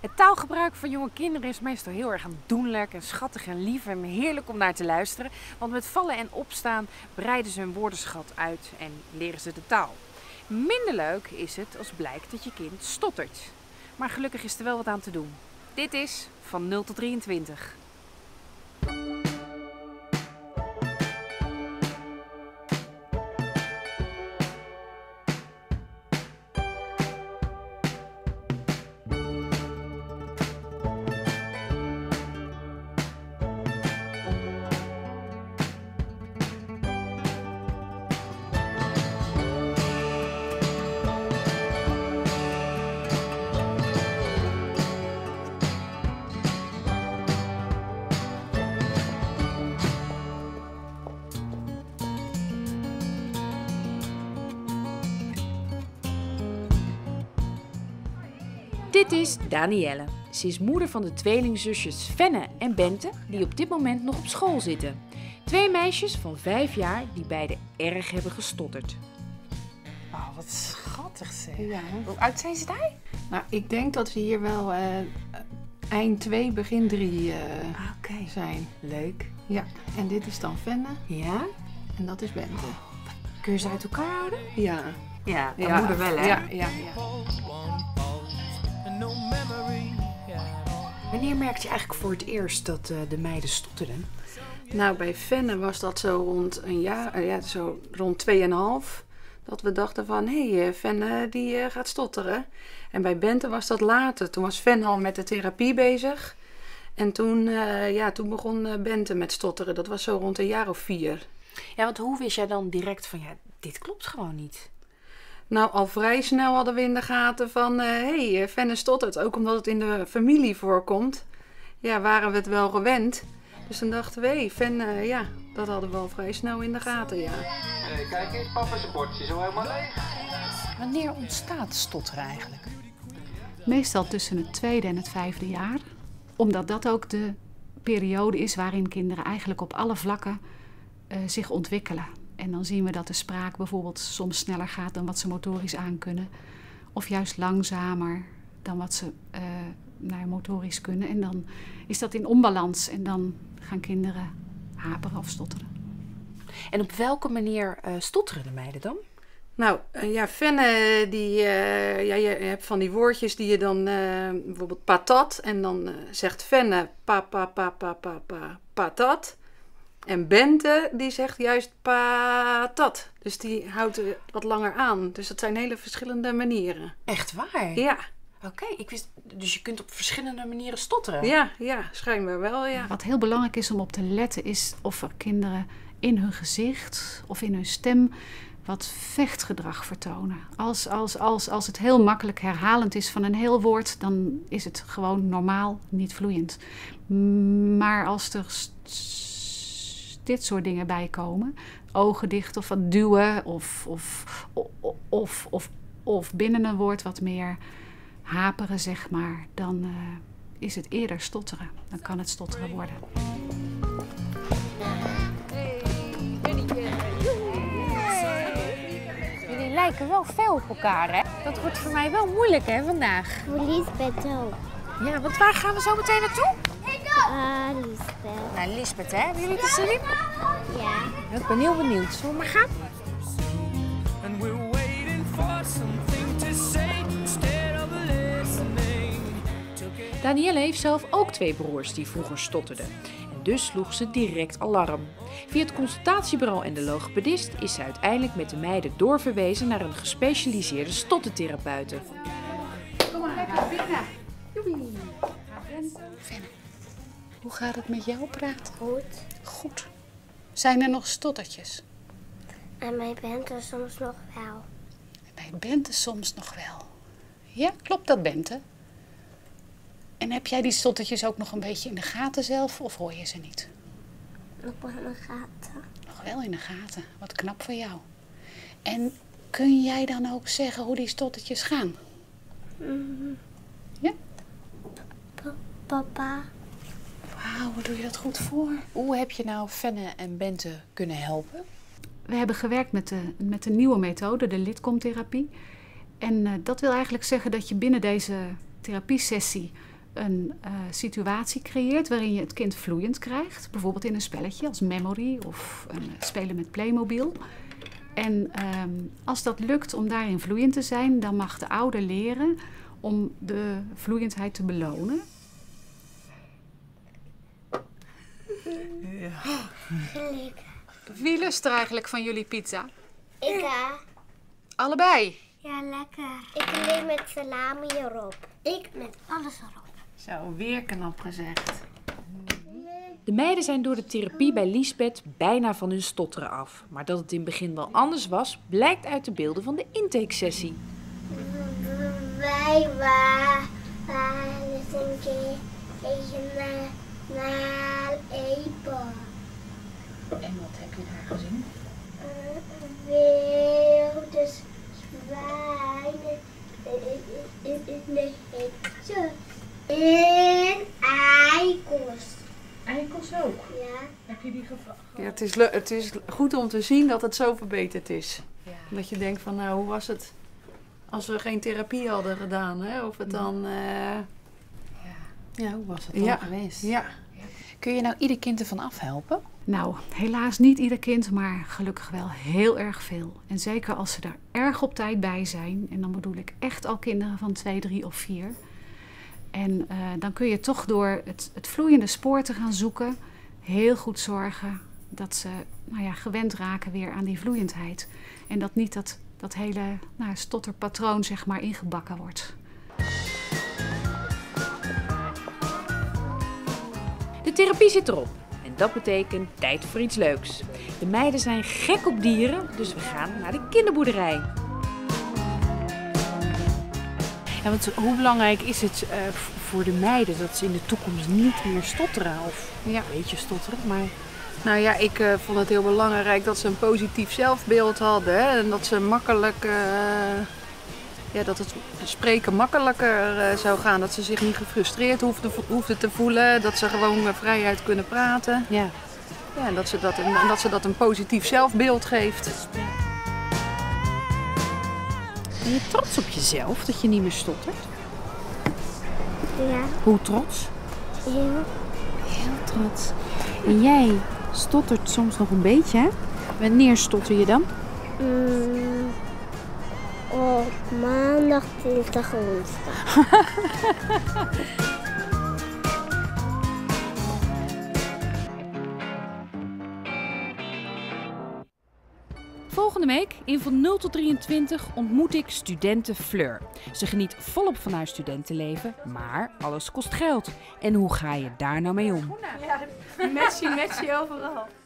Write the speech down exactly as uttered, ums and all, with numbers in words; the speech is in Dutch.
Het taalgebruik van jonge kinderen is meestal heel erg aandoenlijk en schattig en lief en heerlijk om naar te luisteren. Want met vallen en opstaan breiden ze hun woordenschat uit en leren ze de taal. Minder leuk is het als blijkt dat je kind stottert. Maar gelukkig is er wel wat aan te doen. Dit is Van nul tot drieëntwintig. Dit is Danielle. Ze is moeder van de tweelingzusjes Fenne en Bente, die op dit moment nog op school zitten. Twee meisjes van vijf jaar die beide erg hebben gestotterd. Oh, wat schattig zeg. Ja. Hoe oud zijn ze daar? Nou, ik denk dat we hier wel uh, eind twee, begin drie uh, Ah, oké. Okay. zijn. Leuk. Ja, en dit is dan Fenne Ja? en dat is Bente. Kun je ze uit elkaar houden? Ja. Ja, ja. moeder wel hè? Ja, ja, ja. Wanneer merkte je eigenlijk voor het eerst dat uh, de meiden stotterden? Nou, bij Fenne was dat zo rond een jaar, uh, ja, zo rond tweeënhalf. Dat we dachten van, hé, hey, Fenne die uh, gaat stotteren. En bij Bente was dat later. Toen was Fenne al met de therapie bezig. En toen, uh, ja, toen begon uh, Bente met stotteren. Dat was zo rond een jaar of vier. Ja, want hoe wist jij dan direct van, ja, dit klopt gewoon niet? Nou, al vrij snel hadden we in de gaten van, hé, hey, Fenne stottert. Ook omdat het in de familie voorkomt. Ja, waren we het wel gewend. Dus toen dachten we, hé, hey, Fenne, ja, dat hadden we al vrij snel in de gaten, ja. Hey, kijk eens, papa zijn bordje is al helemaal leeg. Wanneer ontstaat stotteren eigenlijk? Meestal tussen het tweede en het vijfde jaar. Omdat dat ook de periode is waarin kinderen eigenlijk op alle vlakken uh, zich ontwikkelen. En dan zien we dat de spraak bijvoorbeeld soms sneller gaat dan wat ze motorisch aankunnen. Of juist langzamer dan wat ze uh, nou, motorisch kunnen. En dan is dat in onbalans en dan gaan kinderen haperen of stotteren. En op welke manier uh, stotteren de meiden dan? Nou, uh, ja, Fenne, die, uh, ja, je hebt van die woordjes die je dan, uh, bijvoorbeeld patat. En dan uh, zegt Fenne pa, pa, pa, pa, pa, pa, patat. En Bente, die zegt juist patat. Dus die houdt er wat langer aan. Dus dat zijn hele verschillende manieren. Echt waar? Ja. Oké, okay, ik wist. Dus je kunt op verschillende manieren stotteren? Ja, ja, schijnbaar wel, ja. Wat heel belangrijk is om op te letten is of er kinderen in hun gezicht of in hun stem wat vechtgedrag vertonen. Als, als, als, als het heel makkelijk herhalend is van een heel woord, dan is het gewoon normaal, niet vloeiend. Maar als er dit soort dingen bij komen, ogen dicht of wat duwen of, of, of, of, of, of binnen een woord wat meer haperen, zeg maar, dan uh, is het eerder stotteren. Dan kan het stotteren worden. Jullie lijken wel veel op elkaar, hè? Dat wordt voor mij wel moeilijk, hè, vandaag. Voor Liesbeth ook. Ja, want waar gaan we zo meteen naartoe? Ah, uh, Liesbeth. Naar Liesbeth, hè? Hebben jullie het er zin in? Ja. Ik ben heel benieuwd. Zullen we maar gaan? Danielle heeft zelf ook twee broers die vroeger stotterden. En dus sloeg ze direct alarm. Via het consultatiebureau en de logopedist is ze uiteindelijk met de meiden doorverwezen naar een gespecialiseerde stottertherapeute. Kom maar, lekker binnen. Joepie. Fenne, hoe gaat het met jou praten? Goed. Goed. Zijn er nog stottertjes? En bij Bente soms nog wel. Bij Bente soms nog wel. Ja, klopt dat, Bente? En heb jij die stottertjes ook nog een beetje in de gaten zelf of hoor je ze niet? Nog wel in de gaten. Nog wel in de gaten. Wat knap voor jou. En kun jij dan ook zeggen hoe die stottertjes gaan? Mm-hmm. Ja? Pa- papa. Wauw, wat doe je dat goed voor? Hoe heb je nou Fenne en Bente kunnen helpen? We hebben gewerkt met de, met de nieuwe methode, de Lidcom-therapie. En uh, dat wil eigenlijk zeggen dat je binnen deze therapiesessie een uh, situatie creëert waarin je het kind vloeiend krijgt. Bijvoorbeeld in een spelletje als Memory of een spelen met Playmobil. En um, als dat lukt om daarin vloeiend te zijn, dan mag de ouder leren om de vloeiendheid te belonen. Ja. Lekker. Wie lust er eigenlijk van jullie pizza? Ik ga. Allebei? Ja, lekker. Ik alleen met salami erop. Ik met alles erop. Zo, weer knap gezegd. De meiden zijn door de therapie bij Liesbeth bijna van hun stotteren af. Maar dat het in het begin wel anders was, blijkt uit de beelden van de intakesessie. Wij waren, waren eens een keer naar, naar Epen. En wat heb je daar gezien? Wilde zwijnen in de heksen. En eikels. Eikels ook. Ja. Heb je die gevraagd? Ja, het, is le- het is goed om te zien dat het zo verbeterd is. Ja. Dat je denkt van, nou, hoe was het als we geen therapie hadden gedaan, hè? Of het dan... Uh... Ja. Ja, hoe was het dan Ja. geweest? Ja. Kun je nou ieder kind ervan afhelpen? Nou, helaas niet ieder kind, maar gelukkig wel heel erg veel. En zeker als ze er erg op tijd bij zijn. En dan bedoel ik echt al kinderen van twee, drie of vier. En uh, dan kun je toch door het, het vloeiende spoor te gaan zoeken, heel goed zorgen dat ze nou ja, gewend raken weer aan die vloeiendheid. En dat niet dat, dat hele nou, stotterpatroon zeg maar ingebakken wordt. De therapie zit erop. En dat betekent tijd voor iets leuks. De meiden zijn gek op dieren, dus we gaan naar de kinderboerderij. Ja, want hoe belangrijk is het uh, voor de meiden dat ze in de toekomst niet meer stotteren? Of Ja. een beetje stotteren, maar... Nou ja, ik uh, vond het heel belangrijk dat ze een positief zelfbeeld hadden. Hè? En dat ze makkelijk... Uh, ja, dat het spreken makkelijker uh, zou gaan. Dat ze zich niet gefrustreerd hoefden, hoefden te voelen. Dat ze gewoon uh, vrijheid kunnen praten. Ja. Ja, en dat ze dat, en dat ze dat een positief zelfbeeld geeft. Ben je trots op jezelf dat je niet meer stottert? Ja. Hoe trots? Heel. Heel trots. En jij stottert soms nog een beetje, hè? Wanneer stotter je dan? Mm, op maandag, dinsdag en woensdag. Volgende week in Van nul tot drieëntwintig ontmoet ik studenten Fleur. Ze geniet volop van haar studentenleven, maar alles kost geld. En hoe ga je daar nou mee om? Ja, matchy matchy overal.